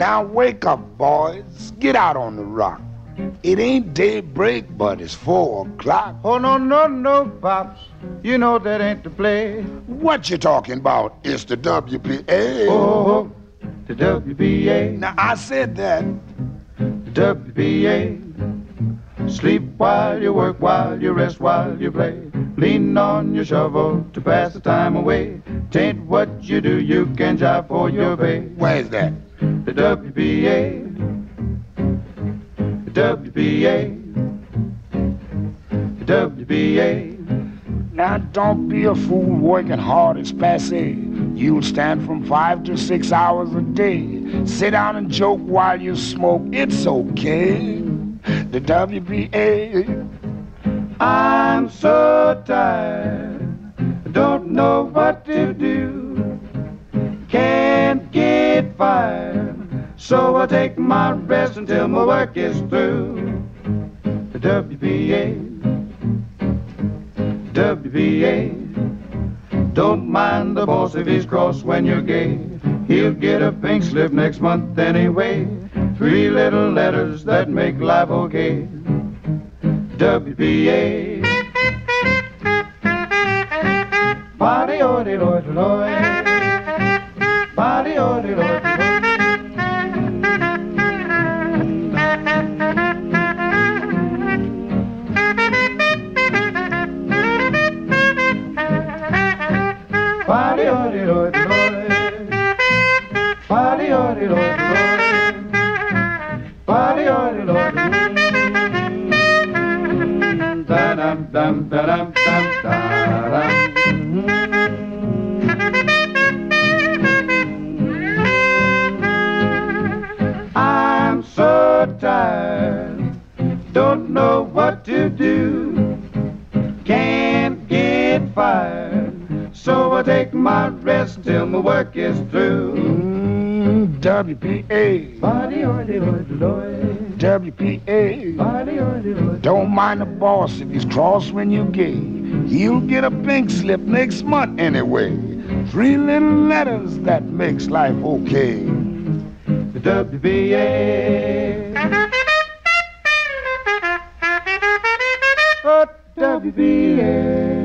Now wake up, boys. Get out on the rock. It ain't daybreak, but it's 4 o'clock. Oh, no, no, no, Pops. You know that ain't the play. What you talking about? It's the WPA. Oh, the WPA. Now I said that. The WPA. Sleep while you work, while you rest, while you play. Lean on your shovel to pass the time away. Tain't what you do, you can jive for your pay. Where's that? The WPA. The WPA. The WPA. Now don't be a fool working hard as passe. You'll stand from 5 to 6 hours a day. Sit down and joke while you smoke, it's okay. The WPA. I'm so tired, don't know what to do. Can't get fired, so I'll take my rest until my work is through. The WPA. WPA. Don't mind the boss if he's cross when you're gay. He'll get a pink slip next month anyway. 3 little letters that make life okay. WPA. Body o de loy de loy. Body o de loy de loy. Body o de loy de loy. Body o de loy de loy. Body o de loy de loy. Da-dum, dum, da-dum, dum, da-dum. I'm so tired, don't know what to do. Can't get fired, so I take my rest till my work is through. WPA. Body o de loy de loy. WPA. Body o de loy. Don't mind the boss if he's cross when you're gay. He'll get a pink slip next month anyway. 3 little letters that makes life okay. The WPA. Oh, WPA.